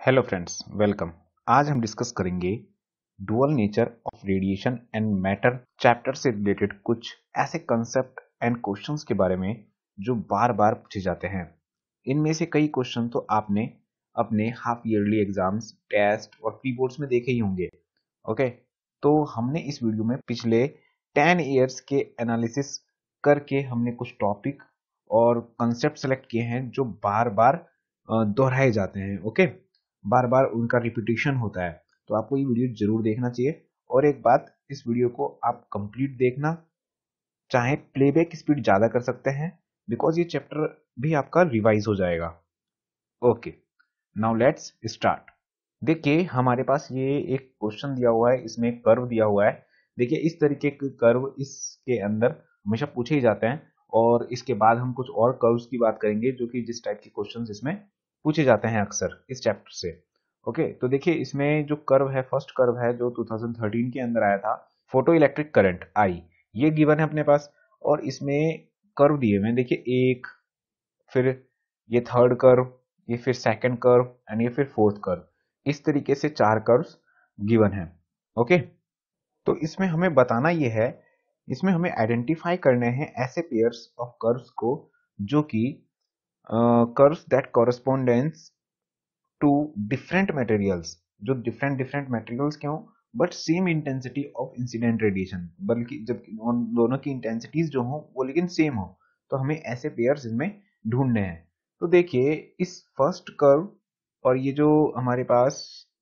Hello friends, welcome. आज हम discuss करेंगे dual nature of radiation and matter chapter से रिलेटेड कुछ ऐसे कंसेप्ट एंड क्वेश्चंस के बारे में जो बार बार पूछे जाते हैं। इनमें से कई क्वेश्चन तो आपने अपने हाफ ईयरली एग्जाम्स, टेस्ट और प्री बोर्ड्स में देखे ही होंगे। ओके, तो हमने इस वीडियो में पिछले 10 ईयर्स के एनालिसिस करके हमने कुछ टॉपिक और कंसेप्ट सेलेक्ट किए हैं जो बार बार दोहराए जाते हैं। ओके, बार बार उनका रिपीटिशन होता है, तो आपको ये वीडियो जरूर देखना चाहिए। और एक बात, इस वीडियो को आप कंप्लीट देखना, चाहे प्लेबैक स्पीड ज्यादा कर सकते हैं, बिकॉज ये चैप्टर भी आपका रिवाइज हो जाएगा। Okay, now let's start. देखिए, हमारे पास ये एक क्वेश्चन दिया हुआ है, इसमें एक कर्व दिया हुआ है। देखिए, इस तरीके के कर्व इसके अंदर हमेशा पूछे ही जाते हैं, और इसके बाद हम कुछ और कर्व्स की बात करेंगे जो कि जिस टाइप के क्वेश्चंस इसमें पूछे जाते हैं अक्सर इस चैप्टर से। ओके, तो देखिए, इसमें जो कर्व है, फर्स्ट कर्व है जो 2013 के अंदर आया था, फोटो इलेक्ट्रिक करंट आई, ये गिवन है अपने पास। और इसमें कर्व दिए हुए हैं, देखिए, एक, फिर ये थर्ड कर्व, ये फिर सेकंड कर्व एंड ये फिर फोर्थ कर्व। इस तरीके से 4 कर्व्स गिवन है। ओके, तो इसमें हमें बताना ये है, इसमें हमें आइडेंटिफाई करने हैं ऐसे पेयर्स ऑफ कर्व्स को जो कि curves that correspondence to different materials, जो डिफरेंट डिफरेंट मटेरियल्स के हों but same intensity of incident radiation, बल्कि जब उन दोनों की इंटेंसिटीज जो हो वो लेकिन सेम हो, तो हमें ऐसे पेयर्स इसमें ढूंढने हैं। तो देखिए, इस फर्स्ट कर्व और ये जो हमारे पास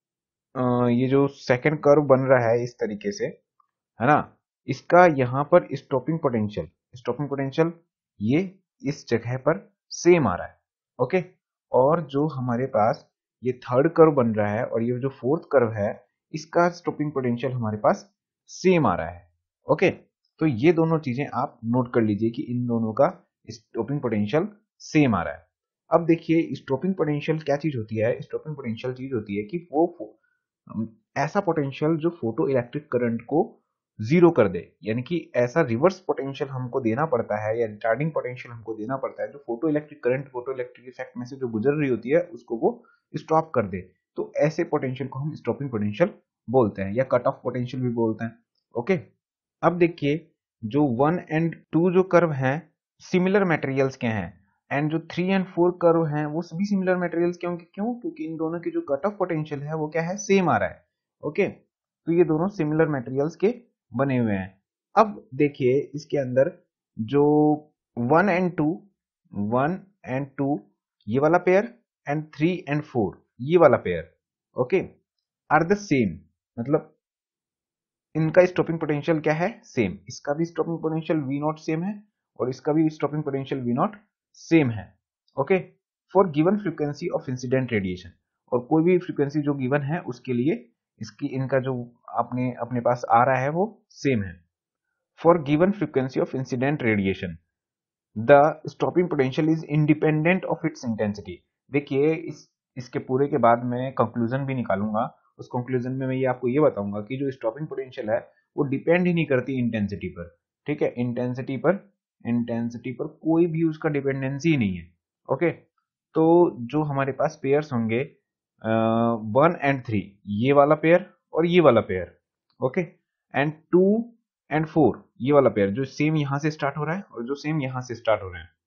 ये जो सेकंड कर्व बन रहा है इस तरीके से, है ना, इसका यहाँ पर स्टॉपिंग पोटेंशियल ये इस जगह पर सेम आ रहा है। ओके, और जो हमारे पास ये थर्ड कर्व बन रहा है और ये जो फोर्थ कर्व है, इसका स्टॉपिंग पोटेंशियल हमारे पास सेम आ रहा है। ओके, तो ये दोनों चीजें आप नोट कर लीजिए कि इन दोनों का स्टॉपिंग पोटेंशियल सेम आ रहा है। अब देखिए, स्टॉपिंग पोटेंशियल क्या चीज होती है? स्टॉपिंग पोटेंशियल चीज होती है कि वो ऐसा पोटेंशियल जो फोटो इलेक्ट्रिक करंट को जीरो कर दे, यानी कि ऐसा रिवर्स पोटेंशियल हमको देना पड़ता है या रिटार्डिंग पोटेंशियल हमको देना पड़ता है जो photo electric current, photo electric effect में से जो गुजर रही होती है उसको वो स्टॉप कर दे। तो ऐसे पोटेंशियल को हम स्टॉपिंग पोटेंशियल बोलते हैं या कट ऑफ पोटेंशियल भी बोलते हैं। ओके, अब देखिए, जो 1 एंड 2 जो कर्व हैं सिमिलर मटेरियल्स के हैं, एंड जो 3 एंड 4 कर्व हैं वो सभी सिमिलर मटेरियल्स के होंगे। क्यों? क्योंकि इन दोनों की जो कट ऑफ पोटेंशियल है वो क्या है? सेम आ रहा है। ओके, तो ये दोनों सिमिलर मटेरियल्स के बने हुए हैं। अब देखिए, इसके अंदर जो 1 एंड 2, 1 एंड 2 ये वाला पेयर एंड 3 एंड 4 ये वाला pair, okay, are the same, मतलब इनका स्टॉपिंग पोटेंशियल क्या है? सेम। इसका भी stopping potential V not same है और इसका भी stopping potential V not same है। Okay, for given frequency of incident radiation, और कोई भी फ्रीक्वेंसी जो गिवन है उसके लिए इसकी इनका जो अपने पास आ रहा है वो सेम है। For given frequency of incident radiation the stopping potential is independent of its intensity. देखिए, इसके पूरे के बाद मैं कंक्लूजन भी निकालूंगा। उस कंक्लूजन में मैं ये आपको ये बताऊंगा कि जो स्टॉपिंग पोटेंशियल है वो डिपेंड ही नहीं करती इंटेंसिटी पर। ठीक है, इंटेंसिटी पर कोई भी उसका डिपेंडेंसी ही नहीं है। ओके, तो जो हमारे पास पेयर्स होंगे 1 एंड 3 ये वाला पेयर और ये वाला पेयर, ओके, एंड 2 एंड 4 ये वाला पेयर जो सेम यहां से स्टार्ट हो रहा है और जो सेम यहां से स्टार्ट हो रहे हैं।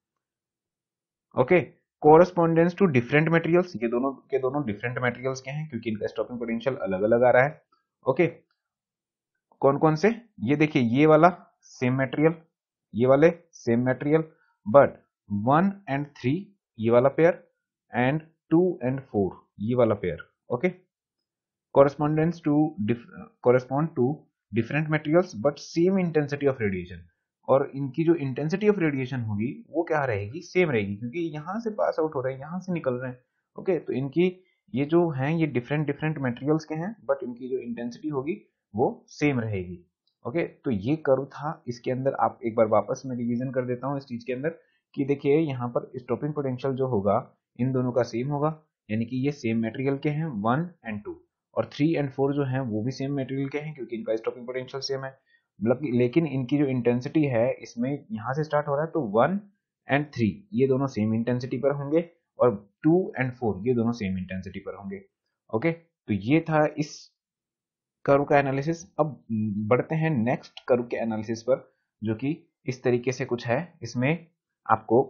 Okay, correspondence to different materials, ये दोनों के दोनों डिफरेंट मटेरियल्स के हैं क्योंकि इनका स्टॉपिंग पोटेंशियल अलग अलग आ रहा है। ओके, कौन कौन से? ये देखिए, ये वाला सेम मटेरियल, ये वाले सेम मटेरियल, बट 1 एंड 3 ये वाला पेयर एंड 2 एंड 4 ये वाला pair. Okay, correspondence to correspond to different materials but same intensity of radiation, और इनकी जो इंटेंसिटी ऑफ रेडिएशन होगी वो क्या रहेगी? सेम रहेगी, क्योंकि यहां से पास आउट हो रहे हैं, यहां से निकल रहे हैं। ओके, तो इनकी ये जो हैं ये डिफरेंट डिफरेंट मटेरियल्स के हैं बट इनकी जो इंटेंसिटी होगी वो सेम रहेगी। ओके, तो ये कर्व था। इसके अंदर आप एक बार वापस में रिवीजन कर देता हूँ इस चीज के अंदर कि देखिए, यहाँ पर स्टॉपिंग पोटेंशियल जो होगा इन दोनों का सेम होगा, यानी कि ये सेम मटेरियल के हैं 1 एंड 2, और 3 एंड 4 जो हैं वो भी सेम मटेरियल के हैं क्योंकि इनका स्टॉपिंग पोटेंशियल सेम है। मतलब लेकिन इनकी जो इंटेंसिटी है इसमें यहां से स्टार्ट हो रहा है, तो 1 एंड 3 ये दोनों सेम इंटेंसिटी पर होंगे और 2 एंड 4 ये दोनों सेम इंटेंसिटी पर होंगे। ओके, तो ये था इस कर्व का एनालिसिस। अब बढ़ते हैं नेक्स्ट कर्व के एनालिसिस पर, जो कि इस तरीके से कुछ है। इसमें आपको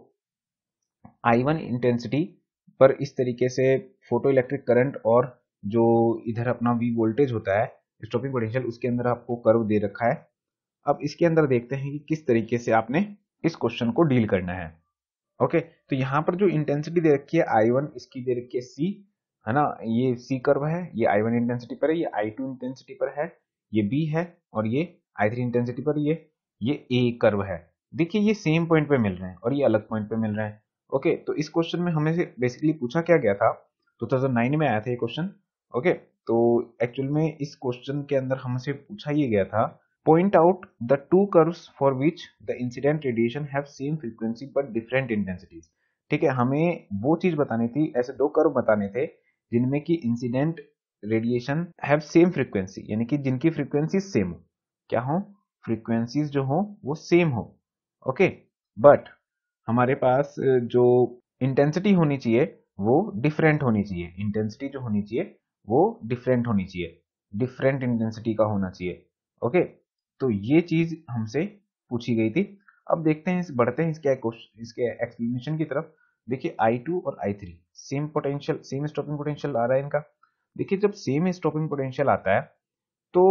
I1 इंटेंसिटी पर इस तरीके से फोटो इलेक्ट्रिक करंट और जो इधर अपना V वोल्टेज होता है स्टॉपिंग पोटेंशियल, उसके अंदर आपको कर्व दे रखा है। अब इसके अंदर देखते हैं कि किस तरीके से आपने इस क्वेश्चन को डील करना है। ओके, तो यहाँ पर जो इंटेंसिटी दे रखी है I1, इसकी दे रखी है C, है ना, ये C कर्व है, ये I1 इंटेंसिटी पर है, ये I2 इंटेंसिटी पर है, ये B है, और ये I3 इंटेंसिटी पर ये A कर्व है। देखिए ये सेम पॉइंट पे मिल रहे हैं और ये अलग पॉइंट पे मिल रहे हैं। ओके, तो इस क्वेश्चन में हमें से बेसिकली पूछा क्या गया था, 2009 में आया था ये क्वेश्चन। ओके, तो एक्चुअल में इस क्वेश्चन के अंदर हमसे पूछा ये गया था, point out the two curves for which the incident radiation have same frequency but different intensities। ठीक है, हमें वो चीज बतानी थी, ऐसे दो कर्व बताने थे जिनमें की incident radiation have same frequency, यानी कि जिनकी फ्रीक्वेंसी सेम हो। क्या हो? फ्रीक्वेंसीज जो हो वो सेम हो। ओके, बट हमारे पास जो इंटेंसिटी होनी चाहिए वो डिफरेंट होनी चाहिए। इंटेंसिटी जो होनी चाहिए वो डिफरेंट होनी चाहिए, डिफरेंट इंटेंसिटी का होना चाहिए। ओके, तो ये चीज हमसे पूछी गई थी। अब देखते हैं, बढ़ते हैं इसके एक्सप्लेनेशन की तरफ। देखिए I2 और I3 same potential, same stopping potential आ रहा है इनका। देखिए जब सेम स्टॉपिंग पोटेंशियल आता है तो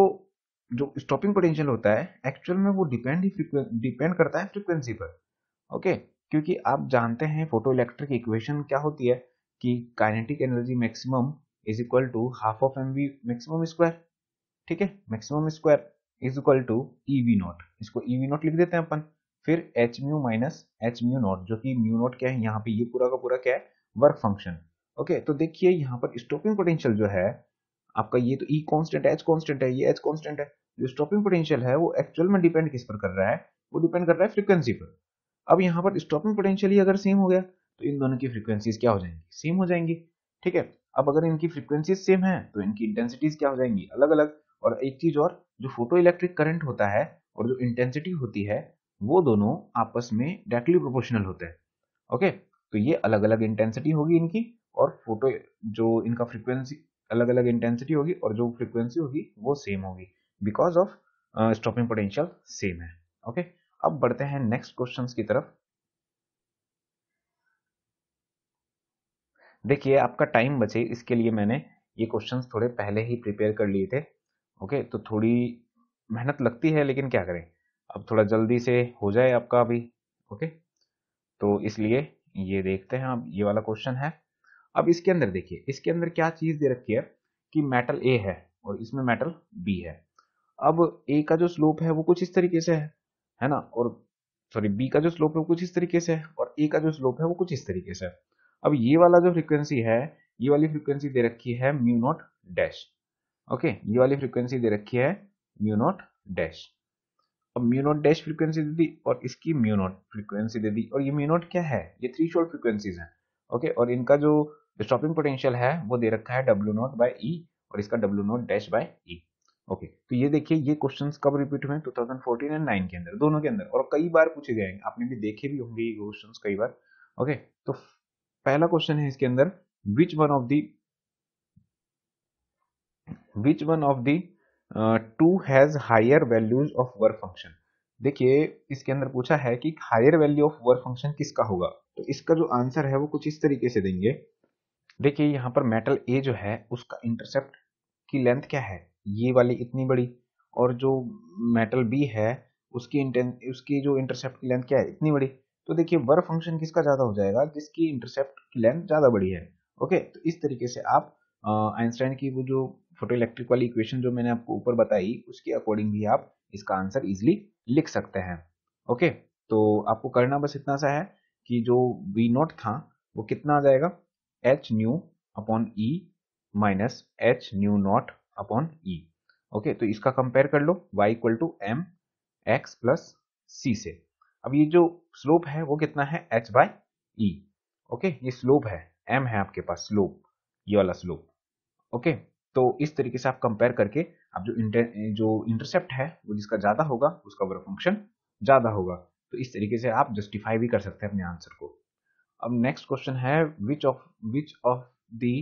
जो स्टॉपिंग पोटेंशियल होता है एक्चुअल में वो डिपेंड करता है फ्रीक्वेंसी पर। ओके, क्योंकि आप जानते हैं फोटो इलेक्ट्रिक इक्वेशन क्या होती है कि kinetic energy maximum is equal to half of M V maximum square. ठीक है, maximum square is equal to E V not, इसको ई वी नॉट लिख देते हैं अपन, फिर H mu minus H mu not, जो कि म्यू नॉट क्या है यहाँ पे, ये पूरा का पूरा क्या है, वर्क फंक्शन। ओके, तो देखिए यहाँ पर स्टॉपिंग पोटेंशियल जो है आपका, ये तो ई कांस्टेंट है, एच कांस्टेंट है, ये एच कांस्टेंट है। जो स्टॉपिंग पोटेंशियल है वो एक्चुअल में डिपेंड किस पर कर रहा है, वो डिपेंड कर रहा है फ्रीक्वेंसी पर। अब यहाँ पर स्टॉपिंग पोटेंशियल ही अगर सेम हो गया तो इन दोनों की फ्रीक्वेंसीज क्या हो जाएंगी, सेम हो जाएंगी। ठीक है, अब अगर इनकी फ्रीक्वेंसीज सेम है तो इनकी इंटेंसिटीज क्या हो जाएंगी, अलग अलग। और एक चीज और, जो फोटो इलेक्ट्रिक करंट होता है और जो इंटेंसिटी होती है वो दोनों आपस में डायरेक्टली प्रोपोर्शनल होते हैं। ओके, तो ये अलग अलग इंटेंसिटी होगी इनकी, और फोटो जो इनका फ्रीक्वेंसी अलग अलग इंटेंसिटी होगी और जो फ्रीक्वेंसी होगी वो सेम होगी, because of stopping potential same है। ओके, अब बढ़ते हैं नेक्स्ट क्वेश्चंस की तरफ। देखिए आपका टाइम बचे इसके लिए मैंने ये क्वेश्चंस थोड़े पहले ही प्रिपेयर कर लिए थे। ओके, तो थोड़ी मेहनत लगती है लेकिन क्या करें, अब थोड़ा जल्दी से हो जाए आपका अभी। ओके, तो इसलिए ये देखते हैं, अब ये वाला क्वेश्चन है। अब इसके अंदर देखिए, इसके अंदर क्या चीज दे रखी है कि मेटल ए है और इसमें मेटल बी है। अब ए का जो स्लोप है वो कुछ इस तरीके से है ना, और सॉरी बी का जो स्लोप है वो कुछ इस तरीके से है, और ए का जो स्लोप है वो कुछ इस तरीके से है। अब ये वाला जो फ्रीक्वेंसी है, ये वाली फ्रीक्वेंसी दे रखी है म्यू नॉट डैश। ओके, ये वाली फ्रीक्वेंसी दे रखी है म्यू नॉट डैश। अब म्यू नॉट डैश फ्रीक्वेंसी दे दी और इसकी म्यू नॉट फ्रीक्वेंसी दे दी, और ये म्यू नॉट क्या है, ये थ्रेशोल्ड फ्रीक्वेंसीज हैं। ओके, और इनका जो स्टॉपिंग पोटेंशियल है वो दे रखा है डब्ल्यू नॉट बाई ई, और इसका W not dash by E. Okay, तो ये देखिए ये क्वेश्चंस कब रिपीट हुए, 2014 एंड 9 के अंदर, दोनों के अंदर, और कई बार पूछे गए हैं, आपने भी देखे भी होंगे ये क्वेश्चंस कई बार। ओके, तो पहला क्वेश्चन है इसके अंदर, which one of the which one of the two has higher values of work function। देखिए इसके अंदर पूछा है कि higher value of work function किसका होगा, तो इसका जो आंसर है वो कुछ इस तरीके से देंगे। देखिए यहाँ पर मेटल ए जो है उसका इंटरसेप्ट की लेंथ क्या है, ये वाली इतनी बड़ी, और जो मेटल बी है उसकी जो इंटरसेप्ट की लेंथ क्या है, इतनी बड़ी। तो देखिए वर्क फंक्शन किसका ज्यादा हो जाएगा, जिसकी इंटरसेप्ट की लेंथ ज्यादा बड़ी है। ओके, तो इस तरीके से आप आइंस्टाइन की वो जो फोटो इलेक्ट्रिक वाली इक्वेशन जो मैंने आपको ऊपर बताई उसके अकॉर्डिंग भी आप इसका आंसर इजिली लिख सकते हैं। ओके, तो आपको करना बस इतना सा है कि जो वी नॉट था वो कितना आ जाएगा, H nu upon E minus H nu not upon E. Okay, तो इसका कंपेयर कर लो, y equal to M X plus C से। अब ये जो स्लोप है वो कितना है, h बाई ई। ओके, ये स्लोप है, m है आपके पास स्लोप, ये वाला स्लोप। ओके, तो इस तरीके से आप कंपेयर करके आप जो इंटरसेप्ट है वो जिसका ज्यादा होगा उसका वर्क फंक्शन ज्यादा होगा। तो इस तरीके से आप जस्टिफाई भी कर सकते हैं अपने आंसर को। अब नेक्स्ट क्वेश्चन है, which of the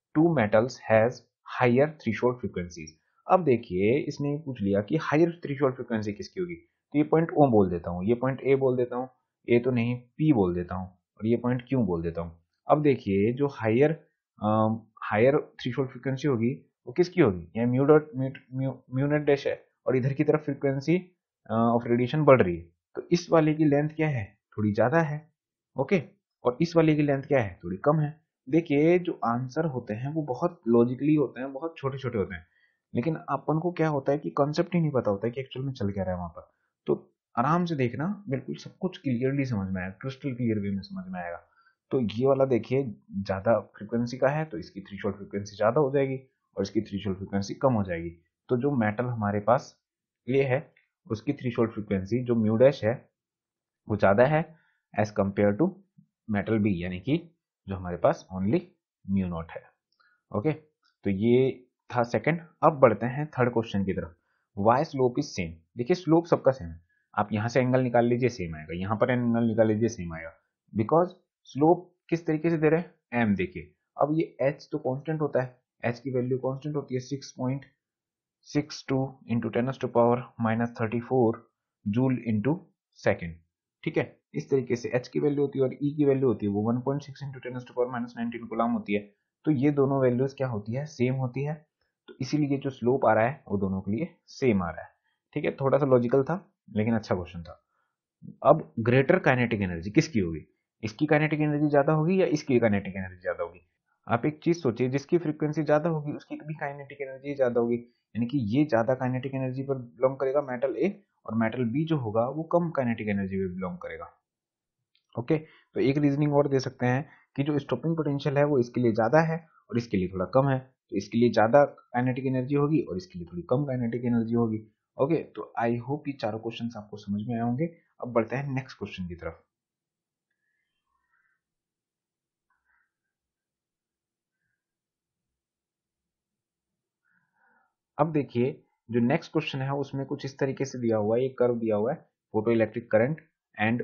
two metals has higher threshold frequencies. अब देखिए इसने पूछ लिया कि हायर थ्रेशोल्ड फ्रीक्वेंसी किसकी होगी, तो ये पॉइंट ओ बोल देता हूँ, ये पॉइंट ए बोल देता हूँ, ए तो नहीं पी बोल देता हूँ, और ये पॉइंट क्यू बोल देता हूँ। अब देखिए जो हायर हायर थ्रेशोल्ड फ्रीक्वेंसी होगी वो किसकी होगी, ये mu dot mu not dash है, और इधर की तरफ फ्रीक्वेंसी ऑफ रेडिएशन बढ़ रही है, तो इस वाले की लेंथ क्या है, थोड़ी ज्यादा है, ओके, और इस वाले की लेंथ क्या है, थोड़ी कम है। देखिए जो आंसर होते हैं वो बहुत लॉजिकली होते हैं, बहुत छोटे छोटे होते हैं, लेकिन अपन को क्या होता है कि कॉन्सेप्ट ही नहीं पता होता है कि एक्चुअल में चल क्या रहा है वहां पर। तो आराम से देखना, बिल्कुल सब कुछ क्लियरली समझ में आएगा, क्रिस्टल क्लियर वे में समझ में आएगा। तो ये वाला देखिए ज्यादा फ्रीक्वेंसी का है तो इसकी थ्रेशोल्ड फ्रीक्वेंसी ज्यादा हो जाएगी और इसकी थ्रेशोल्ड फ्रीक्वेंसी कम हो जाएगी। तो जो मेटल हमारे पास ये है उसकी थ्रेशोल्ड फ्रीक्वेंसी जो म्यू डैश है वो ज्यादा है as compare to metal B, यानी कि जो हमारे पास ओनली म्यू नॉट है। ओके, तो ये था सेकंड। अब बढ़ते हैं थर्ड क्वेश्चन की तरफ। Y slope is same. देखिए स्लोप सबका सेम है, आप यहां से एंगल निकाल लीजिए सेम आएगा, यहां पर एंगल निकाल लीजिए सेम आएगा, बिकॉज स्लोप किस तरीके से दे रहे हैं, एम। देखिए अब ये एच तो कांस्टेंट होता है, एच की वैल्यू कांस्टेंट होती है 6.62 इंटू 10⁻⁻34 जूल इंटू सेकेंड। ठीक है, इस तरीके से एच की वैल्यू होती है और ई की वैल्यू होती है वो 1.6 इंटू 10⁻⁻19 कूलम होती है। तो ये दोनों वैल्यूज क्या होती है, सेम होती है, तो इसीलिए जो स्लोप आ रहा है वो दोनों के लिए सेम आ रहा है। ठीक है, थोड़ा सा लॉजिकल था लेकिन अच्छा क्वेश्चन था। अब ग्रेटर काइनेटिक एनर्जी किसकी होगी, इसकी काइनेटिक एनर्जी ज्यादा होगी या इसकी काइनेटिक एनर्जी ज्यादा होगी। आप एक चीज सोचिए, जिसकी फ्रीक्वेंसी ज्यादा होगी उसकी भी काइनेटिक एनर्जी ज्यादा होगी, यानी कि ये ज्यादा काइनेटिक एनर्जी पर बिलोंग करेगा मेटल ए, और मेटल बी जो होगा वो कम काइनेटिक एनर्जी पर बिलोंग करेगा। ओके, तो एक रीजनिंग और दे सकते हैं कि जो स्टॉपिंग पोटेंशियल है वो इसके लिए ज्यादा है और इसके लिए थोड़ा कम है, तो इसके लिए ज्यादा काइनेटिक एनर्जी होगी और इसके लिए थोड़ी कम काइनेटिक एनर्जी होगी। ओके, तो आई होप ये चारों क्वेश्चंस आपको समझ में आए होंगे। अब बढ़ते हैं नेक्स्ट क्वेश्चन की तरफ। अब देखिए जो नेक्स्ट क्वेश्चन है उसमें कुछ इस तरीके से दिया हुआ है, ये कर्व दिया हुआ है photo electric current and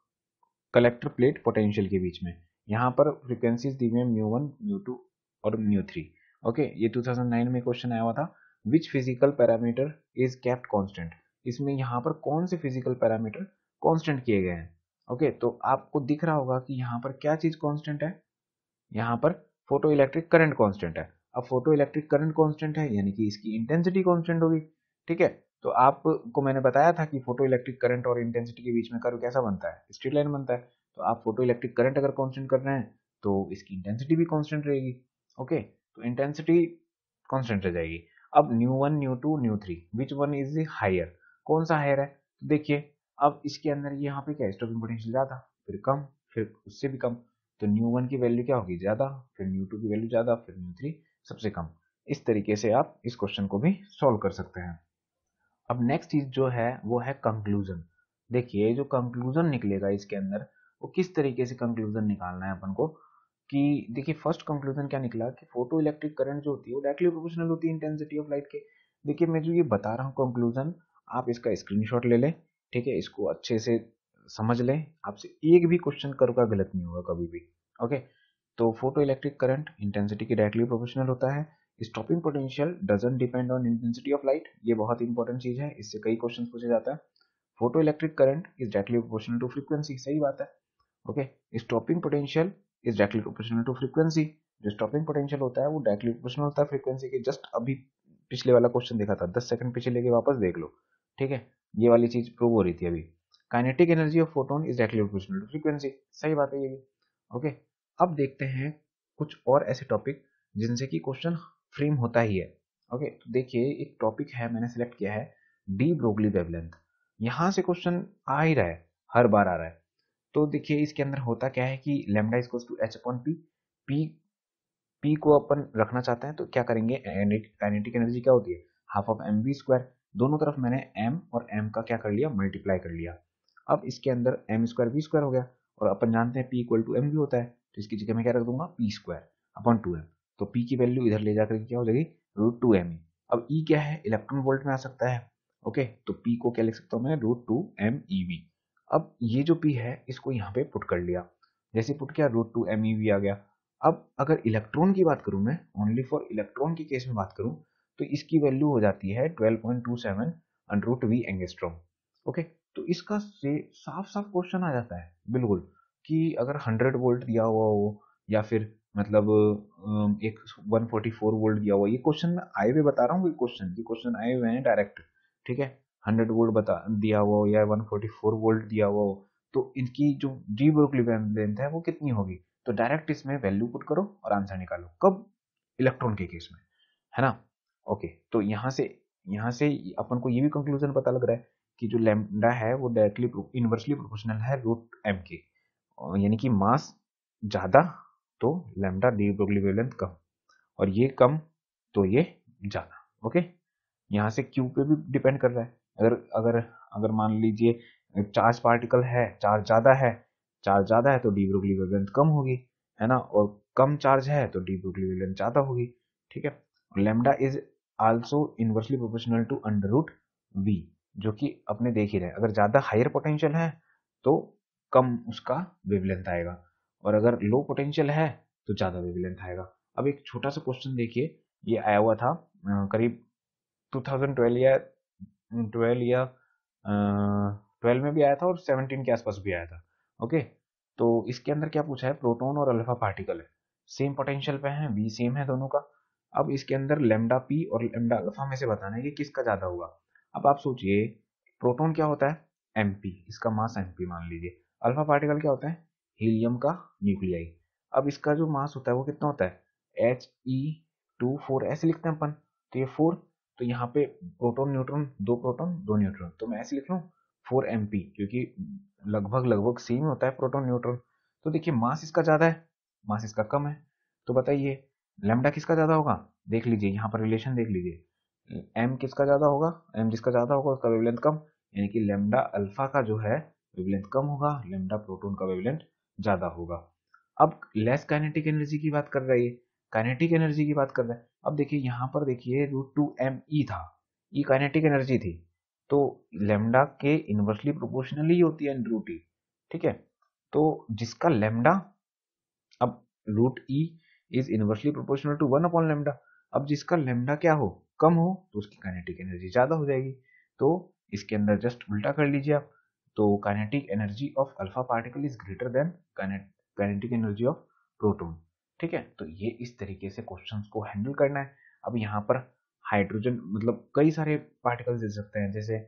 collector plate potential के बीच में। यहाँ पर फ्रीक्वेंसीज दी हुई है μ1 μ2 और μ3। ओके, ये 2009 में क्वेश्चन आया हुआ था। Which physical parameter is kept constant. इसमें यहाँ पर कौन से फिजिकल पैरामीटर कांस्टेंट किए गए हैं। ओके, तो आपको दिख रहा होगा कि यहाँ पर क्या चीज कांस्टेंट है, यहाँ पर फोटो इलेक्ट्रिक करंट कांस्टेंट है। अब फोटो इलेक्ट्रिक करंट कांस्टेंट है यानी कि इसकी इंटेंसिटी कांस्टेंट होगी। ठीक है, तो आपको मैंने बताया था कि फोटो इलेक्ट्रिक करंट और इंटेंसिटी के बीच में कर्व कैसा बनता है, स्ट्रेट लाइन बनता है। तो आप फोटो इलेक्ट्रिक करंट अगर कांस्टेंट कर रहे हैं तो इसकी इंटेंसिटी भी कांस्टेंट रहेगी। ओके, तो इंटेंसिटी कांस्टेंट रह जाएगी। अब न्यू1 न्यू2 न्यू3 विच वन इज हायर, कौन सा हायर है, तो देखिए अब इसके अंदर यहाँ पे क्या है, स्टॉपिंग पोटेंशियल ज्यादा, फिर कम, फिर उससे भी कम, तो न्यू1 की वैल्यू क्या होगी, ज्यादा, फिर न्यू2 की वैल्यू ज्यादा, फिर न्यू3 सबसे कम। इस तरीके से आप इस क्वेश्चन को भी सॉल्व कर सकते हैं। अब नेक्स्ट चीज जो है वो है कंक्लूजन। देखिए जो कंक्लूजन निकलेगा इसके अंदर, वो किस तरीके से कंक्लूजन निकालना है अपन को, कि देखिए फर्स्ट कंक्लूजन क्या निकला कि फोटो इलेक्ट्रिक करंट जो होती है वो डायरेक्टली प्रोपोर्शनल होती है इंटेंसिटी ऑफ लाइट के। देखिए मैं जो ये बता रहा हूँ कंक्लूजन, आप इसका स्क्रीनशॉट ले लें, ठीक है, इसको अच्छे से समझ लें, आपसे एक भी क्वेश्चन कर का गलत नहीं होगा कभी भी। ओके, तो फोटो इलेक्ट्रिक करंट इंटेंसिटी के डायरेक्टली प्रोपोर्शनल होता है। Stopping potential doesn't depend on intensity of light, ये बहुत इंपॉर्टेंट चीज है, इससे कई क्वेश्चन पूछे जाता है। Photo electric current is directly proportional to frequency, सही बात है। Okay, stopping potential is directly proportional to frequency. जो स्टॉपिंग पोटेंशियल होता है वो डायरेक्टली प्रोपोर्शनल होता है फ्रीक्वेंसी के। जस्ट अभी पिछले वाला क्वेश्चन देखा था, 10 सेकंड पीछे लेके वापस देख लो। ठीक है, ये वाली चीज प्रूव हो रही थी अभी। Kinetic energy of photon is directly proportional to frequency, सही बात है ये भी। ओके, अब देखते हैं कुछ और ऐसे टॉपिक जिनसे कि क्वेश्चन फ्रेम होता ही है। ओके, तो देखिए एक टॉपिक है मैंने सिलेक्ट किया है डी ब्रोगली वेवलेंथ। यहां से क्वेश्चन आ ही रहा है, हर बार आ रहा है। तो देखिए इसके अंदर होता क्या है कि lambda equals to H upon P, P P को अपन रखना चाहते हैं तो क्या करेंगे, काइनेटिक एनर्जी क्या होती है, half of M V square. दोनों तरफ मैंने एम और एम का क्या कर लिया, मल्टीप्लाई कर लिया। अब इसके अंदर एम स्क्वायर वी स्क्वायर हो गया, और अपन जानते हैं P equal to M V होता है, तो इसकी जगह मैं क्या रख दूंगा, P square upon two M. तो पी की वैल्यू इधर ले जाकर क्या हो जाएगी, रूट टू एम ई। अब ई क्या है, इलेक्ट्रॉन वोल्ट में आ सकता है। ओके, तो पी को क्या लिख सकता हूँ मैं, root two M E V. अब ये जो पी है इसको यहाँ पे पुट कर लिया, जैसे पुट किया root two M E V आ गया। अब अगर इलेक्ट्रॉन की बात करूं, मैं ओनली फॉर इलेक्ट्रॉन की केस में बात करूं, तो इसकी वैल्यू हो जाती है 12.27 अंडर वी एंगस्ट्रॉम। ओके, तो इसका से साफ साफ क्वेश्चन आ जाता है बिल्कुल, कि अगर 100 वोल्ट दिया हुआ हो या फिर मतलब एक 144 वोल्ट दिया हुआ, ये क्वेश्चन आए हुए बता रहा हूँ, ये क्वेश्चन आए हुए हैं डायरेक्ट, ठीक है। 100 वोल्ट बता दिया हुआ हो या 144 वोल्ट दिया हुआ हो, तो इनकी जो डी ब्रोगली वेवलेंथ है वो कितनी होगी, तो डायरेक्ट इसमें वैल्यू पुट करो और आंसर निकालो। कब? इलेक्ट्रॉन के केस में, है ना। ओके, तो यहाँ से अपन को ये भी कंक्लूजन पता लग रहा है कि जो लैम्डा है वो डायरेक्टली इनवर्सली प्रोपोर्शनल है रूट एम के, यानी कि मास ज्यादा तो लैम्डा डी ब्रोगली वेवलेंथ कम, और ये कम तो ये ज्यादा। ओके, यहाँ से क्यू पे भी डिपेंड कर रहा है। अगर अगर अगर मान लीजिए चार्ज पार्टिकल है, चार्ज ज्यादा है तो डी ब्रोगली वेवलेंथ कम होगी, है ना, और कम चार्ज है तो डी ब्रोगली वेवलेंथ ज्यादा होगी, ठीक है। और lambda is also inversely proportional to under root V, जो कि अपने देख ही रहे, अगर ज्यादा हायर पोटेंशियल है तो कम उसका वेवलेंथ आएगा, और अगर लो पोटेंशियल है तो ज्यादा वेवलेंथ आएगा। अब एक छोटा सा क्वेश्चन देखिए, ये आया हुआ था करीब 2012 या 12 में भी आया था और 17 के आसपास भी आया था। ओके, तो इसके अंदर क्या पूछा है, प्रोटॉन और अल्फा पार्टिकल है, सेम पोटेंशियल पे है, वी सेम है दोनों का। अब इसके अंदर लेमडा पी और लेमडा अल्फा में से बताना है कि किसका ज्यादा होगा। अब आप सोचिए, प्रोटॉन क्या होता है, एमपी, इसका मास एमपी मान लीजिए। अल्फा पार्टिकल क्या होता है, हीलियम का न्यूक्लियाई। अब इसका जो मास होता है वो कितना होता है, He2 4 ऐसे लिखते हैं अपन, तो ये 4, तो यहाँ पे प्रोटॉन न्यूट्रॉन, दो न्यूट्रॉन, तो मैं ऐसे लिख लूँ 4 mp, क्योंकि लगभग लगभग सेम होता है प्रोटॉन न्यूट्रॉन। तो देखिए मास इसका ज्यादा है, मास इसका कम है, तो बताइए लैम्डा किसका ज्यादा होगा। देख लीजिए यहाँ पर रिलेशन देख लीजिए, एम किसका ज्यादा होगा, एम जिसका ज्यादा होगा उसका वेवलेंथ कम, यानी कि लैम्डा अल्फा का जो है वेवलेंथ कम होगा, लैम्डा प्रोटॉन का वेवलेंथ ज्यादा होगा। अब लेस काइनेटिक एनर्जी की बात कर रही है, काइनेटिक एनर्जी की बात कर रहे हैं। अब देखिए यहाँ पर देखिए √2 me था, ई काइनेटिक एनर्जी थी, तो लेमडा के इनवर्सली प्रोपोर्शनली होती है √E, ठीक है। तो जिसका लेमडा, अब √E is inversely proportional to 1/λ, अब जिसका लेमडा क्या हो, कम हो, तो उसकी काइनेटिक एनर्जी ज्यादा हो जाएगी। तो इसके अंदर जस्ट उल्टा कर लीजिए आप, तो kinetic energy of alpha particle is greater than kinetic energy of proton, ठीक है। तो ये इस तरीके से क्वेश्चंस को हैंडल करना है। अब यहाँ पर हाइड्रोजन मतलब कई सारे पार्टिकल्स दे सकते हैं, जैसे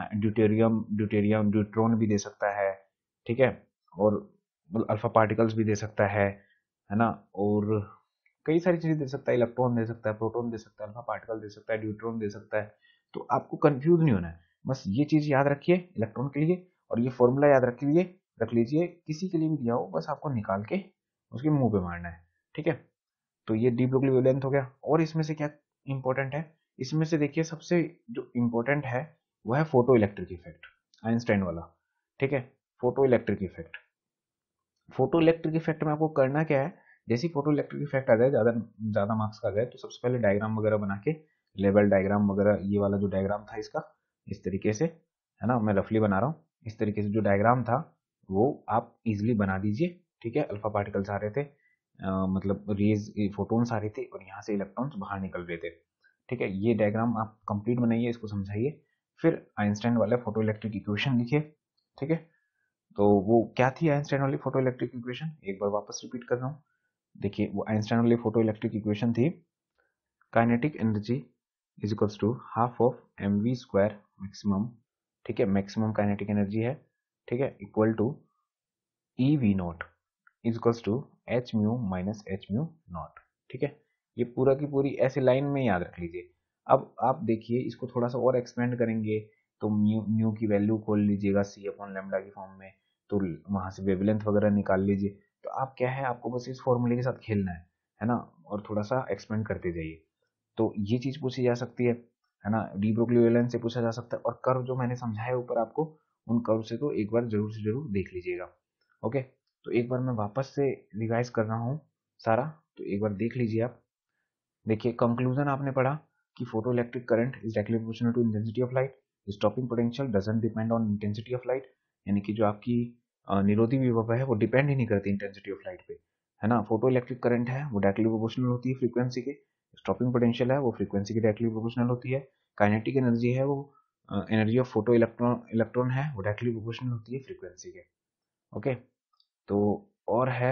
ड्यूटेरियम ड्यूट्रॉन भी दे सकता है, ठीक है, और अल्फा पार्टिकल्स भी दे सकता है ना, और कई सारी चीजें दे सकता है, इलेक्ट्रॉन दे सकता है, प्रोटॉन दे सकता है, अल्फा पार्टिकल दे सकता है, ड्यूट्रॉन दे सकता है। तो आपको कंफ्यूज नहीं होना है, बस ये चीज याद रखिए इलेक्ट्रॉन के लिए, और ये फॉर्मूला याद रख लीजिए, किसी के लिए भी दिया हो बस आपको निकाल के उसके मुंह पे मारना है, ठीक है। तो ये डी ब्रोगली वेवलेंथ हो गया। और इसमें से क्या इंपॉर्टेंट है, इसमें से देखिए सबसे जो इंपॉर्टेंट है वो है फोटो इलेक्ट्रिक इफेक्ट, आइंस्टाइन वाला, ठीक है। Photo electric effect, photo electric effect में आपको करना क्या है, जैसे फोटो इलेक्ट्रिक इफेक्ट आ जाए, ज्यादा ज्यादा मार्क्स का आ जाए, तो सबसे पहले डायग्राम वगैरह बना के, लेवल डायग्राम वगैरह, ये वाला जो डायग्राम था इसका, इस तरीके से, है ना, मैं रफली बना रहा हूँ, इस तरीके से जो डायग्राम था वो आप इजिली बना दीजिए, ठीक है। अल्फा पार्टिकल्स आ रहे थे, मतलब रेज फोटोन्स आ रहे थे, और यहाँ से इलेक्ट्रॉन्स बाहर निकल रहे थे, ठीक है। ये डायग्राम आप कंप्लीट बनाइए, इसको समझाइए, फिर आइंस्टाइन वाला फोटो इलेक्ट्रिक इक्वेशन लिखिए, ठीक है। तो वो क्या थी आइंस्टाइन वाली फोटो इलेक्ट्रिक इक्वेशन, एक बार वापस रिपीट कर रहा हूँ। देखिए वो आइंस्टाइन वाली फोटो इलेक्ट्रिक इक्वेशन थी, kinetic energy is equals to half of mv² maximum, ठीक है, मैक्सिमम काइनेटिक एनर्जी है, ठीक है, equal to EV0 is equals to h mu minus h mu nought, ठीक है। ये पूरा की पूरी ऐसे लाइन में याद रख लीजिए। अब आप देखिए इसको थोड़ा सा और एक्सपेंड करेंगे, तो म्यू की वैल्यू खोल लीजिएगा c/λ की फॉर्म में, तो वहां से वेवलेंथ वगैरह निकाल लीजिए। तो आप क्या है, आपको बस इस फॉर्मूले के साथ खेलना है ना, और थोड़ा सा एक्सपेंड करते जाइए। तो ये चीज पूछी जा सकती है ना, डी ब्रोगली वेवलेंथ से पूछा जा सकता है, और कर्व जो मैंने समझाया ऊपर आपको, उन कर्व से तो एक बार जरूर से जरूर देख लीजिएगा। ओके, तो एक बार मैं वापस से रिवाइज कर रहा हूँ सारा, तो एक बार देख लीजिए आप। देखिए कंक्लूजन आपने पढ़ा कि photo electric current is directly proportional to intensity of light, stopping potential doesn't depend on intensity of light, यानी कि जो आपकी निरोधी विभव है वो डिपेंड ही नहीं करती इंटेंसिटी ऑफ लाइट पे। है ना। फोटो इलेक्ट्रिक करंट है वो डायरेक्टली प्रोपोर्शनल होती है फ्रीक्वेंसी के, स्टॉपिंग पोटेंशियल है वो फ्रीक्वेंसी के डायरेक्टली प्रोपोर्शनल होती है, काइनेटिक एनर्जी है वो एनर्जी ऑफ फोटो इलेक्ट्रॉन है वो डायरेक्टली प्रोपोर्शनल होती है फ्रीक्वेंसी के। ओके, तो और है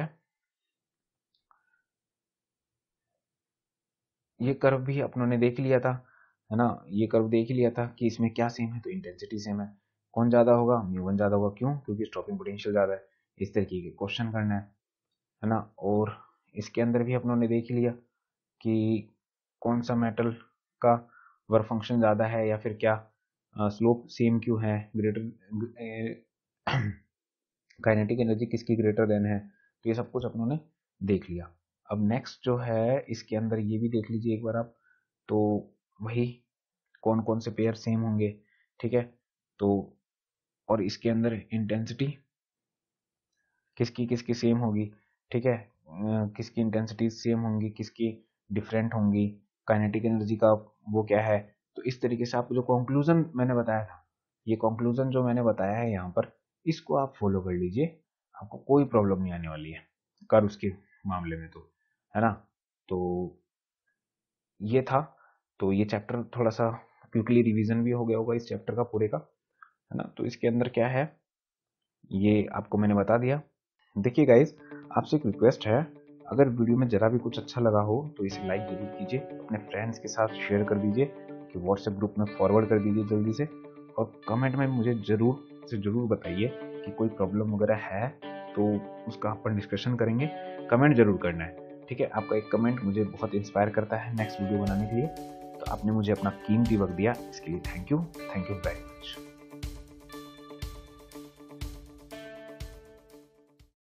ये कर्व भी अपनों ने देख लिया था, है ना। ये कर्व देख लिया था कि इसमें क्या सेम है, तो इंटेंसिटी सेम है। कौन ज्यादा होगा, म्यू1 ज्यादा होगा, क्यों, क्योंकि स्टॉपिंग पोटेंशियल ज्यादा है। इस तरीके के क्वेश्चन करना है ना। और इसके अंदर भी अपनों ने देख लिया कि कौन सा मेटल का वर्क फंक्शन ज्यादा है या फिर क्या स्लोप सेम क्यों है, ग्रेटर काइनेटिक एनर्जी किसकी ग्रेटर देन है। तो ये सब कुछ अपनों ने देख लिया। अब नेक्स्ट जो है इसके अंदर ये भी देख लीजिए एक बार आप, तो वही कौन कौन से पेयर सेम होंगे, ठीक है। तो और इसके अंदर इंटेंसिटी किसकी किसकी सेम होगी, ठीक है, किसकी इंटेंसिटी सेम होंगी, किसकी डिफरेंट होंगी, काइनेटिक एनर्जी का वो क्या है। तो इस तरीके से आपको जो कंक्लूजन मैंने बताया था, ये कंक्लूजन जो मैंने बताया है यहाँ पर, इसको आप फॉलो कर लीजिए, आपको कोई प्रॉब्लम नहीं आने वाली है कर्व्स के मामले में, तो है ना। तो ये था, तो ये चैप्टर थोड़ा सा क्विकली रिवीजन भी हो गया होगा इस चैप्टर का पूरे का, है ना। तो इसके अंदर क्या है ये आपको मैंने बता दिया। देखिए गाइस, आपसे एक रिक्वेस्ट है, अगर वीडियो में जरा भी कुछ अच्छा लगा हो तो इसे लाइक जरूर कीजिए, अपने फ्रेंड्स के साथ शेयर कर दीजिए, कि व्हाट्सएप ग्रुप में फॉरवर्ड कर दीजिए जल्दी से, और कमेंट में मुझे जरूर बताइए कि कोई प्रॉब्लम वगैरह है तो उसका अपन डिस्कशन करेंगे। कमेंट जरूर करना है, ठीक है। आपका एक कमेंट मुझे बहुत इंस्पायर करता है नेक्स्ट वीडियो बनाने के लिए। तो आपने मुझे अपना कीमती वक्त दिया, इसके लिए थैंक यू वेरी मच।